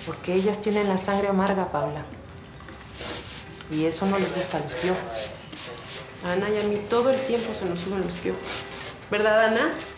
Porque ellas tienen la sangre amarga, Paula. Y eso no les gusta a los piojos. A Ana y a mí todo el tiempo se nos suben los piojos. ¿Verdad, Ana?